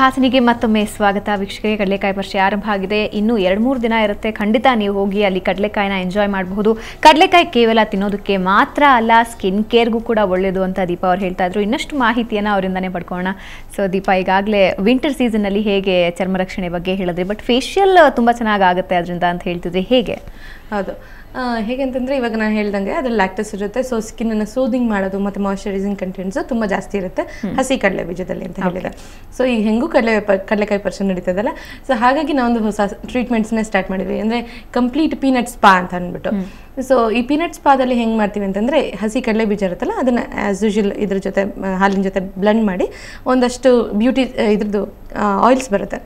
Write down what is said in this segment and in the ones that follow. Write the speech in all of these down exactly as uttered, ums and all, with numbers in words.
ಹಾಸನಿಗೆ ಮತ್ತೊಮ್ಮೆ ಸ್ವಾಗತ ವೀಕ್ಷಕರೇ. ಕಡಲೆಕಾಯಿ ಪರಿಚಯ ಆರಂಭ ಆಗಿದೆ. ಇನ್ನು ಎರಡು ಮೂರು ದಿನ ಇರುತ್ತೆ. ಖಂಡಿತ ನೀವು ಹೋಗಿ ಅಲ್ಲಿ ಕಡಲೆಕಾಯಿನ ಎಂಜಾಯ್ ಮಾಡಬಹುದು. ಕಡಲೆಕಾಯಿ ಕೇವಲ ತಿನ್ನೋದಕ್ಕೆ ಮಾತ್ರ ಅಲ್ಲ, ಸ್ಕಿನ್ ಕೇರ್ಗೂ ಕೂಡ ಒಳ್ಳೆಯದು ಅಂತ ದೀಪಾ ಅವ್ರು ಹೇಳ್ತಾ ಇದ್ರು. ಇನ್ನಷ್ಟು ಮಾಹಿತಿಯನ್ನು ಅವರಿಂದನೇ ಪಡ್ಕೊಳ್ಳೋಣ. ಸೊ ದೀಪಾ, ಈಗಾಗಲೇ ವಿಂಟರ್ ಸೀಸನ್ನಲ್ಲಿ ಹೇಗೆ ಚರ್ಮ ರಕ್ಷಣೆ ಬಗ್ಗೆ ಹೇಳಿದ್ರಿ, ಬಟ್ ಫೇಶಿಯಲ್ ತುಂಬ ಚೆನ್ನಾಗಿ ಆಗುತ್ತೆ ಅದರಿಂದ ಅಂತ ಹೇಳ್ತಿದ್ರಿ, ಹೇಗೆ? ಹೌದು, ಹೇಗೆಂತಂದರೆ ಇವಾಗ ನಾನು ಹೇಳ್ದಂಗೆ ಅದ್ರಲ್ಲಿ ಲ್ಯಾಕ್ಟಸ್ ಇರುತ್ತೆ. ಸೊ ಸ್ಕಿನ್ನನ್ನು ಸೂದಿಂಗ್ ಮಾಡೋದು ಮತ್ತು ಮಾಯಶ್ಚರೈಸಿಂಗ್ ಕಂಟೆಂಟ್ಸ್ ತುಂಬ ಜಾಸ್ತಿ ಇರುತ್ತೆ ಹಸಿ ಕಡಲೆ ಬೀಜದಲ್ಲಿ ಅಂತ ಹೇಳಿದೆ. ಸೊ ಈಗ ಹೆಂಗೂ ಕಡಲೆ ಕಡಲೆಕಾಯಿ ಪರ್ಸನ್ ನಡೀತದಲ್ಲ, ಸೊ ಹಾಗಾಗಿ ನಾವೊಂದು ಹೊಸ ಟ್ರೀಟ್ಮೆಂಟ್ಸ್ನೇ ಸ್ಟಾರ್ಟ್ ಮಾಡಿದ್ವಿ. ಅಂದರೆ ಕಂಪ್ಲೀಟ್ ಪೀನಟ್ ಸ್ಪಾ ಅಂತ ಅಂದ್ಬಿಟ್ಟು. ಸೊ ಈ ಪೀನಟ್ ಸ್ಪಾದಲ್ಲಿ ಹೆಂಗೆ ಮಾಡ್ತೀವಿ ಅಂತಂದರೆ, ಹಸಿ ಕಡಲೆ ಬೀಜ ಇರುತ್ತಲ್ಲ ಅದನ್ನು ಆ್ಯಸ್ ಯೂಶುವಲ್ ಇದ್ರ ಜೊತೆ ಹಾಲಿನ ಜೊತೆ ಬ್ಲೆಂಡ್ ಮಾಡಿ ಒಂದಷ್ಟು ಬ್ಯೂಟಿ ಇದ್ರದ್ದು ಆಯಿಲ್ಸ್ ಬರುತ್ತೆ,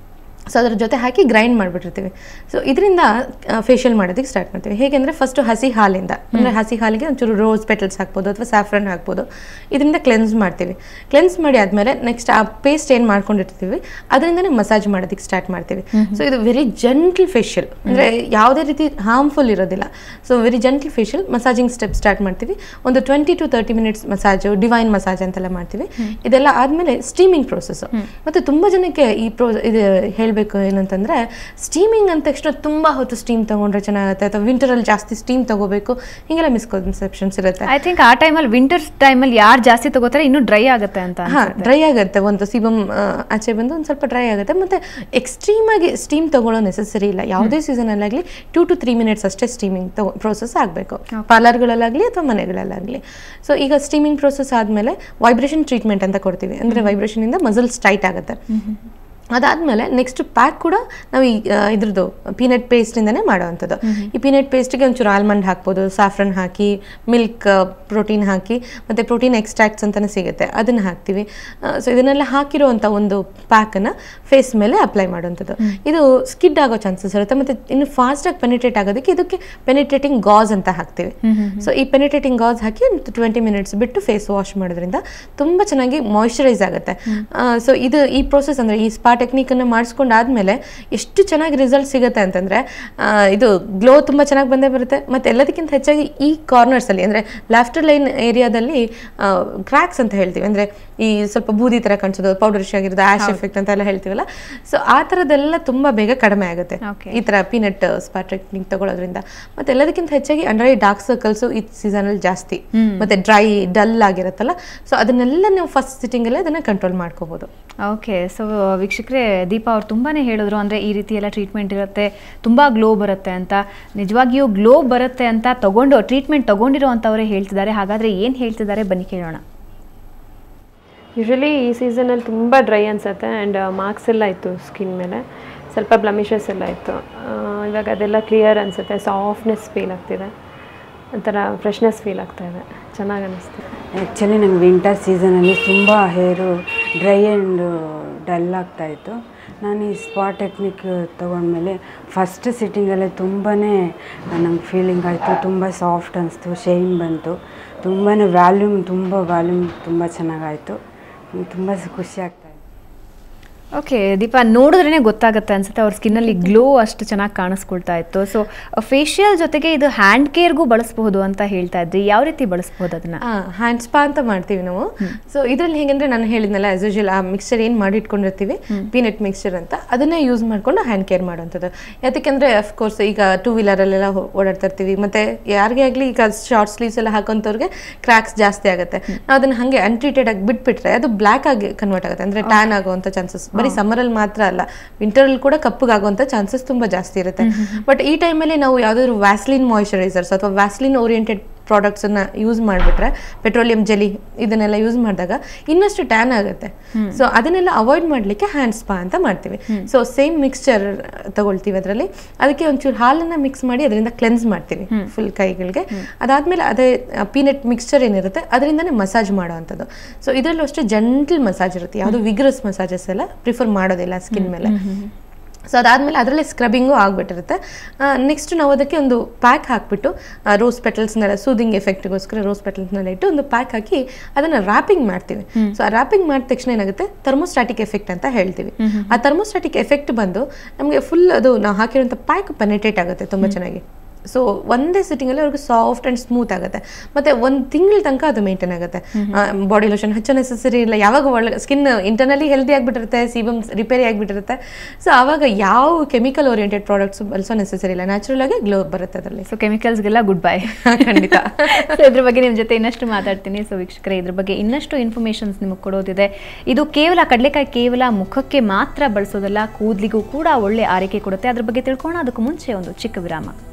ಸೊ ಅದ್ರ ಜೊತೆ ಹಾಕಿ ಗ್ರೈಂಡ್ ಮಾಡಿಬಿಟ್ಟಿರ್ತೀವಿ. ಸೊ ಇದರಿಂದ ಫೇಶಿಯಲ್ ಮಾಡೋದಕ್ಕೆ ಸ್ಟಾರ್ಟ್ ಮಾಡ್ತೀವಿ. ಹೇಗೆಂದರೆ ಫಸ್ಟು ಹಸಿ ಹಾಲಿಂದ, ಅಂದರೆ ಹಸಿ ಹಾಲಿಗೆ ಒಂಚೂರು ರೋಸ್ ಪೆಟಲ್ಸ್ ಹಾಕ್ಬೋದು ಅಥವಾ ಸ್ಯಾಫ್ರನ್ ಹಾಕ್ಬೋದು. ಇದರಿಂದ ಕ್ಲೆನ್ಸ್ ಮಾಡ್ತೀವಿ. ಕ್ಲೆನ್ಸ್ ಮಾಡಿ ಆದಮೇಲೆ ನೆಕ್ಸ್ಟ್ ಆ ಪೇಸ್ಟ್ ಏನು ಮಾಡ್ಕೊಂಡಿರ್ತೀವಿ ಅದರಿಂದನೇ ಮಸಾಜ್ ಮಾಡೋದಕ್ಕೆ ಸ್ಟಾರ್ಟ್ ಮಾಡ್ತೀವಿ. ಸೊ ಇದು ವೆರಿ ಜೆಂಟಲ್ ಫೇಶಿಯಲ್, ಅಂದರೆ ಯಾವುದೇ ರೀತಿ ಹಾರ್ಮ್ಫುಲ್ ಇರೋದಿಲ್ಲ. So very gentle facial massaging step start ಮಾಡ್ತೀವಿ. ಒಂದು twenty to thirty minutes massage, divine massage ಅಂತೆಲ್ಲ ಮಾಡ್ತೀವಿ. ಇದೆಲ್ಲ ಆದಮೇಲೆ ಸ್ಟೀಮಿಂಗ್ ಪ್ರೋಸೆಸ್ಸು. ಮತ್ತು ತುಂಬ ಜನಕ್ಕೆ ಈ ಪ್ರೋ ಇದು ಹೇಳಬೇಕು ಏನಂತಂದರೆ, ಸ್ಟೀಮಿಂಗ್ ಅಂದ ತಕ್ಷಣ ತುಂಬ ಹೊತ್ತು ಸ್ಟೀಮ್ ತೊಗೊಂಡ್ರೆ ಚೆನ್ನಾಗುತ್ತೆ ಅಥವಾ ವಿಂಟರಲ್ಲಿ ಜಾಸ್ತಿ ಸ್ಟೀಮ್ ತೊಗೋಬೇಕು, ಹೀಗೆಲ್ಲ ಮಿಸ್ಕನ್ಸೆಪ್ಷನ್ಸ್ ಇರುತ್ತೆ. ಐ ಥಿಂಕ್ ಆ ಟೈಮಲ್ಲಿ ವಿಂಟರ್ ಟೈಮಲ್ಲಿ ಯಾರು ಜಾಸ್ತಿ ತಗೋತಾರೆ ಇನ್ನೂ ಡ್ರೈ ಆಗುತ್ತೆ ಅಂತ. ಹಾಂ, ಡ್ರೈ ಆಗುತ್ತೆ. ಒಂದು ಸಿಬಮ್ ಆಚೆ ಬಂದು ಒಂದು ಸ್ವಲ್ಪ ಡ್ರೈ ಆಗುತ್ತೆ. ಮತ್ತು ಎಕ್ಸ್ಟ್ರೀಮಾಗಿ ಸ್ಟೀಮ್ ತೊಗೊಳ್ಳೋ ನೆಸೆಸರಿ ಇಲ್ಲ. ಯಾವುದೇ ಸೀಸನಲ್ಲಾಗಲಿ ಟೂ ಟು ತ್ರೀ ಮಿನಿಟ್ಸ್ ಅಷ್ಟೇ ಸ್ಟೀಮಿಂಗ್ ತಗೋ ಪ್ರೋಸೆಸ್ ಆಗಬೇಕು, ಪಾರ್ಲರ್ಗಳಲ್ಲಾಗಲಿ ಅಥವಾ ಮನೆಗಳಲ್ಲಾಗಲಿ. ಸೊ ಈಗ ಸ್ಟೀಮಿಂಗ್ ಪ್ರೋಸೆಸ್ ಆದಮೇಲೆ ವೈಬ್ರೇಷನ್ ಟ್ರೀಟ್ಮೆಂಟ್ ಅಂತ ಕೊಡ್ತೀವಿ. ಅಂದರೆ ವೈಬ್ರೇಷನಿಂದ ಮಸಲ್ಸ್ ಟೈಟ್ ಆಗುತ್ತೆ. ಅದಾದಮೇಲೆ ನೆಕ್ಸ್ಟ್ ಪ್ಯಾಕ್ ಕೂಡ ನಾವು ಈ ಇದ್ರದ್ದು ಪೀನಟ್ ಪೇಸ್ಟಿಂದನೇ ಮಾಡೋವಂಥದ್ದು. ಈ ಪೀನಟ್ ಪೇಸ್ಟಿಗೆ ಒಂಚೂರು ಆಲ್ಮಂಡ್ ಹಾಕ್ಬೋದು, ಸಾಫ್ರನ್ ಹಾಕಿ, ಮಿಲ್ಕ್ ಪ್ರೋಟೀನ್ ಹಾಕಿ, ಮತ್ತು ಪ್ರೋಟೀನ್ ಎಕ್ಸ್ಟ್ರಾಕ್ಟ್ಸ್ ಅಂತಲೇ ಸಿಗುತ್ತೆ, ಅದನ್ನು ಹಾಕ್ತೀವಿ. ಸೊ ಇದನ್ನೆಲ್ಲ ಹಾಕಿರೋವಂಥ ಒಂದು ಪ್ಯಾಕನ್ನು ಫೇಸ್ ಮೇಲೆ ಅಪ್ಲೈ ಮಾಡೋವಂಥದ್ದು. ಇದು ಸ್ಕಿಡ್ ಆಗೋ ಚಾನ್ಸಸ್ ಇರುತ್ತೆ. ಮತ್ತು ಇನ್ನು ಫಾಸ್ಟಾಗಿ ಪೆನಿಟ್ರೇಟ್ ಆಗೋದಕ್ಕೆ ಇದಕ್ಕೆ ಪೆನಿಟ್ರೇಟಿಂಗ್ ಗಾಸ್ ಅಂತ ಹಾಕ್ತೀವಿ. ಸೊ ಈ ಪೆನಿಟ್ರೇಟಿಂಗ್ ಗಾಸ್ ಹಾಕಿ ಟ್ವೆಂಟಿ ಮಿನಿಟ್ಸ್ ಬಿಟ್ಟು ಫೇಸ್ ವಾಶ್ ಮಾಡೋದ್ರಿಂದ ತುಂಬ ಚೆನ್ನಾಗಿ ಮಾಯಿಶ್ಚರೈಸ್ ಆಗುತ್ತೆ. ಸೊ ಇದು ಈ ಪ್ರೋಸೆಸ್ ಅಂದರೆ ಈ ಸ್ಪಾ ಟೆಕ್ನಿಕನ್ನು ಮಾಡಿಸ್ಕೊಂಡಾದ್ಮೇಲೆ ಎಷ್ಟು ಚೆನ್ನಾಗಿ ರಿಸಲ್ಟ್ ಸಿಗುತ್ತೆ ಅಂತಂದರೆ, ಇದು ಗ್ಲೋ ತುಂಬ ಚೆನ್ನಾಗಿ ಬಂದೇ ಬರುತ್ತೆ. ಮತ್ತು ಎಲ್ಲದಕ್ಕಿಂತ ಹೆಚ್ಚಾಗಿ ಈ ಕಾರ್ನರ್ಸಲ್ಲಿ, ಅಂದರೆ ಲಾಫ್ಟರ್ ಲೈನ್ ಏರಿಯಾದಲ್ಲಿ ಕ್ರ್ಯಾಕ್ಸ್ ಅಂತ ಹೇಳ್ತೀವಿ, ಅಂದರೆ ಈ ಸ್ವಲ್ಪ ಬೂದಿ ಥರ ಕಾಣಿಸೋದು, ಪೌಡರಿಶ್ ಆಗಿರೋದು, ಆ್ಯಶ್ ಎಫೆಕ್ಟ್ ಅಂತೆಲ್ಲ ಹೇಳ್ತೀವಲ್ಲ, ಸೊ ಆ ಥರದ್ದೆಲ್ಲ ತುಂಬ ಬೇಗ ಕಡಿಮೆ ಆಗುತ್ತೆ ಈ ಥರ ಪೀನಟ್ ಸ್ಪಾ ಟೆಕ್ನಿಕ್ ತಗೊಳ್ಳೋದ್ರಿಂದ. ಮತ್ತು ಎಲ್ಲದಕ್ಕಿಂತ ಹೆಚ್ಚಾಗಿ ಅಂಡರ್ ಐ ಡಾರ್ಕ್ ಸರ್ಕಲ್ಸು ಈ ಸೀಸನಲ್ಲಿ ಜಾಸ್ತಿ, ಮತ್ತು ಡ್ರೈ ಡಲ್ ಆಗಿರುತ್ತಲ್ಲ, ಸೊ ಅದನ್ನೆಲ್ಲ ನಾವು ಫಸ್ಟ್ ಸಿಟ್ಟಿಂಗಲ್ಲೇ ಅದನ್ನು ಕಂಟ್ರೋಲ್ ಮಾಡ್ಕೋಬೋದು. ಓಕೆ, ಸೊ ವೀಕ್ಷಕರೇ, ದೀಪಾ ಅವ್ರು ತುಂಬಾ ಹೇಳಿದ್ರು, ಅಂದರೆ ಈ ರೀತಿ ಎಲ್ಲ ಟ್ರೀಟ್ಮೆಂಟ್ ಇರುತ್ತೆ, ತುಂಬ ಗ್ಲೋ ಬರುತ್ತೆ ಅಂತ. ನಿಜವಾಗಿಯೂ ಗ್ಲೋ ಬರುತ್ತೆ ಅಂತ ತಗೊಂಡು ಟ್ರೀಟ್ಮೆಂಟ್ ತಗೊಂಡಿರೋ ಅಂಥವರೇ ಹೇಳ್ತಿದ್ದಾರೆ. ಹಾಗಾದರೆ ಏನು ಹೇಳ್ತಿದ್ದಾರೆ ಬನ್ನಿ ಕೇಳೋಣ. ಯೂಶ್ವಲಿ ಈ ಸೀಸನಲ್ಲಿ ತುಂಬ ಡ್ರೈ ಅನಿಸುತ್ತೆ ಆ್ಯಂಡ್ ಮಾರ್ಕ್ಸ್ ಎಲ್ಲ ಇತ್ತು ಸ್ಕಿನ್ ಮೇಲೆ, ಸ್ವಲ್ಪ ಬ್ಲಮಿಷಸ್ ಎಲ್ಲ ಇತ್ತು. ಇವಾಗ ಅದೆಲ್ಲ ಕ್ಲಿಯರ್ ಅನಿಸುತ್ತೆ, ಸಾಫ್ಟ್ನೆಸ್ ಫೀಲ್ ಆಗ್ತಿದೆ, ಒಂಥರ ಫ್ರೆಶ್ನೆಸ್ ಫೀಲ್ ಆಗ್ತಾಯಿದೆ, ಚೆನ್ನಾಗಿ ಅನ್ನಿಸ್ತಿದೆ. ಆ್ಯಕ್ಚುಲಿ ನಂಗೆ ವಿಂಟರ್ ಸೀಸನಲ್ಲಿ ತುಂಬ ಹೇರು ಡ್ರೈ ಆ್ಯಂಡ್ ಡಲ್ ಆಗ್ತಾಯಿತ್ತು. ನಾನು ಈ ಸ್ಪಾ ಟೆಕ್ನಿಕ್ ತೊಗೊಂಡ್ಮೇಲೆ ಫಸ್ಟ್ ಸಿಟ್ಟಿಂಗಲ್ಲೇ ತುಂಬಾ ನಂಗೆ ಫೀಲಿಂಗ್ ಆಯಿತು, ತುಂಬ ಸಾಫ್ಟ್ ಅನಿಸ್ತು, ಶೈನ್ ಬಂತು, ತುಂಬಾ ವ್ಯಾಲ್ಯೂಮ್ ತುಂಬ ವ್ಯಾಲ್ಯೂಮ್ ತುಂಬ ಚೆನ್ನಾಗಾಯಿತು, ತುಂಬ ಖುಷಿ ಆಗ್ತಾಯಿತ್ತು. ಓಕೆ ದೀಪಾ, ನೋಡಿದ್ರೇ ಗೊತ್ತಾಗುತ್ತೆ ಅನ್ಸುತ್ತೆ ಅವ್ರ ಸ್ಕಿನ್ನಲ್ಲಿ ಗ್ಲೋ ಅಷ್ಟು ಚೆನ್ನಾಗಿ ಕಾಣಿಸ್ಕೊಳ್ತಾ ಇತ್ತು. ಸೊ ಫೇಶಿಯಲ್ ಜೊತೆಗೆ ಇದು ಹ್ಯಾಂಡ್ ಕೇರ್ಗೂ ಬಳಸಬಹುದು ಅಂತ ಹೇಳ್ತಾ ಇದ್ರಿ, ಯಾವ ರೀತಿ ಬಳಸಬಹುದು ಅದನ್ನ? ಹ್ಯಾಂಡ್ ಸ್ಪಾ ಅಂತ ಮಾಡ್ತೀವಿ ನಾವು. ಸೊ ಇದರಲ್ಲಿ ಹೇಗೆಂದ್ರೆ ನಾನು ಹೇಳಿದ್ನಲ್ಲ, ಆಸ್ ಯೂಶುವಲ್ ಆ ಮಿಕ್ಸ್ಚರ್ ಏನು ಮಾಡಿ ಇಟ್ಕೊಂಡಿರ್ತೀವಿ, ಪೀನಟ್ ಮಿಕ್ಸ್ಚರ್ ಅಂತ, ಅದನ್ನೇ ಯೂಸ್ ಮಾಡ್ಕೊಂಡು ಹ್ಯಾಂಡ್ ಕೇರ್ ಮಾಡೋವಂಥದ್ದು. ಯಾಕೆಂದರೆ ಅಫ್ಕೋರ್ಸ್ ಈಗ ಟೂ ವೀಲರಲ್ಲೆಲ್ಲ ಓಡಾಡ್ತಾ ಇರ್ತೀವಿ, ಮತ್ತು ಯಾರಿಗೇ ಆಗಲಿ ಈಗ ಶಾರ್ಟ್ ಸ್ಲೀವ್ಸ್ ಎಲ್ಲ ಹಾಕೋಂಥವ್ರಿಗೆ ಕ್ರ್ಯಾಕ್ಸ್ ಜಾಸ್ತಿ ಆಗುತ್ತೆ. ನಾವು ಅದನ್ನು ಹಾಗೆ ಅನ್ಟ್ರೀಟೆಡ್ ಆಗಿ ಬಿಟ್ಬಿಟ್ರೆ ಅದು ಬ್ಲ್ಯಾಕ್ ಆಗಿ ಕನ್ವರ್ಟ್ ಆಗುತ್ತೆ, ಅಂದರೆ ಟ್ಯಾನ್ ಆಗುವಂಥ ಚಾನ್ಸಸ್ ಬರೀ ಸಮ್ಮರಲ್ಲಿ ಮಾತ್ರ ಅಲ್ಲ, ವಿಂಟರಲ್ಲಿ ಕೂಡ ಕಪ್ಪಗಾಗುವಂಥ ಚಾನ್ಸಸ್ ತುಂಬ ಜಾಸ್ತಿ ಇರುತ್ತೆ. ಬಟ್ ಈ ಟೈಮಲ್ಲಿ ನಾವು ಯಾವುದಾದ್ರು ವ್ಯಾಸ್ಲಿನ್ ಮಾಯಿಶ್ಚರೈಸರ್ಸ್ ಅಥವಾ ವ್ಯಾಸ್ಲಿನ್ ಓರಿಯೆಂಟೆಡ್ ಪ್ರಾಡಕ್ಟ್ಸನ್ನು ಯೂಸ್ ಮಾಡಿಬಿಟ್ರೆ, ಪೆಟ್ರೋಲಿಯಂ ಜೆಲಿ ಇದನ್ನೆಲ್ಲ ಯೂಸ್ ಮಾಡಿದಾಗ ಇನ್ನಷ್ಟು ಟ್ಯಾನ್ ಆಗುತ್ತೆ. ಸೊ ಅದನ್ನೆಲ್ಲ ಅವಾಯ್ಡ್ ಮಾಡಲಿಕ್ಕೆ ಹ್ಯಾಂಡ್ ಸ್ಪಾ ಅಂತ ಮಾಡ್ತೀವಿ. ಸೊ ಸೇಮ್ ಮಿಕ್ಸ್ಚರ್ ತಗೊಳ್ತೀವಿ, ಅದರಲ್ಲಿ ಅದಕ್ಕೆ ಒಂಚೂರು ಹಾಲನ್ನು ಮಿಕ್ಸ್ ಮಾಡಿ ಅದರಿಂದ ಕ್ಲೆನ್ಸ್ ಮಾಡ್ತೀವಿ ಫುಲ್ ಕೈಗಳಿಗೆ. ಅದಾದಮೇಲೆ ಅದೇ ಪೀನಟ್ ಮಿಕ್ಸ್ಚರ್ ಏನಿರುತ್ತೆ ಅದರಿಂದನೇ ಮಸಾಜ್ ಮಾಡೋವಂಥದ್ದು. ಸೊ ಇದರಲ್ಲೂ ಅಷ್ಟೇ ಜೆಂಟಲ್ ಮಸಾಜ್ ಇರುತ್ತೆ, ಯಾವುದು ವಿಗ್ರಸ್ ಮಸಾಜಸ್ ಎಲ್ಲ ಪ್ರಿಫರ್ ಮಾಡೋದಿಲ್ಲ ಸ್ಕಿನ್ ಮೇಲೆ. ಸೊ ಅದಾದಮೇಲೆ ಅದರಲ್ಲೇ ಸ್ಕ್ರಬ್ಬಿಂಗು ಆಗಿಬಿಟ್ಟಿರುತ್ತೆ. ನೆಕ್ಸ್ಟ್ ನಾವು ಅದಕ್ಕೆ ಒಂದು ಪ್ಯಾಕ್ ಹಾಕಿಬಿಟ್ಟು ರೋಸ್ ಪೆಟಲ್ಸ್ನೆಲ್ಲ ಸೂದಿಂಗ್ ಎಫೆಕ್ಟ್ಗೋಸ್ಕರ ರೋಸ್ ಪೆಟಲ್ಸ್ನೆಲ್ಲ ಇಟ್ಟು ಒಂದು ಪ್ಯಾಕ್ ಹಾಕಿ ಅದನ್ನು ರ್ಯಾಪಿಂಗ್ ಮಾಡ್ತೀವಿ. ಸೊ ಆ ರ್ಯಾಪಿಂಗ್ ಮಾಡಿದ ತಕ್ಷಣ ಏನಾಗುತ್ತೆ, ಥರ್ಮೋಸ್ಟಾಟಿಕ್ ಎಫೆಕ್ಟ್ ಅಂತ ಹೇಳ್ತೀವಿ. ಆ ಥರ್ಮೋಸ್ಟಾಟಿಕ್ ಎಫೆಕ್ಟ್ ಬಂದು ನಮಗೆ ಫುಲ್ ಅದು ನಾವು ಹಾಕಿರೋಂಥ ಪ್ಯಾಕ್ ಪೆನಿಟ್ರೇಟ್ ಆಗುತ್ತೆ ತುಂಬ ಚೆನ್ನಾಗಿ. ಸೊ ಒಂದೇ ಸಿಟ್ಟಿಂಗಲ್ಲಿ ಅವ್ರಿಗೆ ಸಾಫ್ಟ್ ಆ್ಯಂಡ್ ಸ್ಮೂತ್ ಆಗುತ್ತೆ ಮತ್ತು ಒಂದು ತಿಂಗಳ ತನಕ ಅದು ಮೇಂಟೈನ್ ಆಗುತ್ತೆ. ಬಾಡಿ ಲೋಷನ್ ಹಚ್ಚೋ ನೆಸೆಸರಿ ಇಲ್ಲ, ಯಾವಾಗ ಒಳ್ಳೆ ಸ್ಕಿನ್ ಇಂಟರ್ನಲಿ ಹೆಲ್ದಿ ಆಗಿಬಿಟ್ಟಿರುತ್ತೆ, ಸೀಬಮ್ ರಿಪೇರಿ ಆಗಿಬಿಟ್ಟಿರುತ್ತೆ. ಸೊ ಆವಾಗ ಯಾವ ಕೆಮಿಕಲ್ ಓರಿಯೆಂಟೆಡ್ ಪ್ರಾಡಕ್ಟ್ಸ್ ಬಳಸೋ ನೆಸೆಸರಿ ಇಲ್ಲ, ನ್ಯಾಚುರಲ್ ಆಗಿ ಗ್ಲೋ ಬರುತ್ತೆ ಅದರಲ್ಲಿ. ಸೊ ಕೆಮಿಕಲ್ಸ್ಗೆಲ್ಲ ಗುಡ್ ಬೈ. ಖಂಡಿತ. ಸೊ ಇದ್ರ ಬಗ್ಗೆ ನಿಮ್ಮ ಜೊತೆ ಇನ್ನಷ್ಟು ಮಾತಾಡ್ತೀನಿ. ಸೊ ವೀಕ್ಷಕರೇ, ಇದ್ರ ಬಗ್ಗೆ ಇನ್ನಷ್ಟು ಇನ್ಫಾರ್ಮೇಷನ್ಸ್ ನಿಮಗೆ ಕೊಡೋದಿದೆ. ಇದು ಕೇವಲ ಕಡಲೆಕಾಯಿ ಕೇವಲ ಮುಖಕ್ಕೆ ಮಾತ್ರ ಬಳಸೋದಲ್ಲ, ಕೂದಲಿಗೂ ಕೂಡ ಒಳ್ಳೆ ಆರೈಕೆ ಕೊಡುತ್ತೆ. ಅದ್ರ ಬಗ್ಗೆ ತಿಳ್ಕೊಳ್ಳೋಣ. ಅದಕ್ಕೂ ಮುಂಚೆ ಒಂದು ಚಿಕ್ಕ ವಿರಾಮ.